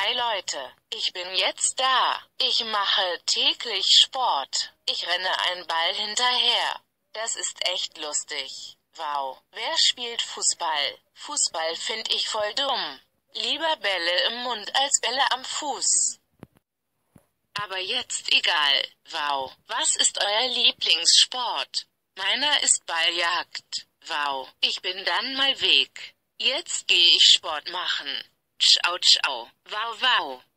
Hi Leute, ich bin jetzt da. Ich mache täglich Sport. Ich renne einen Ball hinterher. Das ist echt lustig. Wow, wer spielt Fußball? Fußball find ich voll dumm. Lieber Bälle im Mund als Bälle am Fuß. Aber jetzt egal. Wow, was ist euer Lieblingssport? Meiner ist Balljagd. Wow, ich bin dann mal weg. Jetzt gehe ich Sport machen. Ciao, ciao. Wow, wow.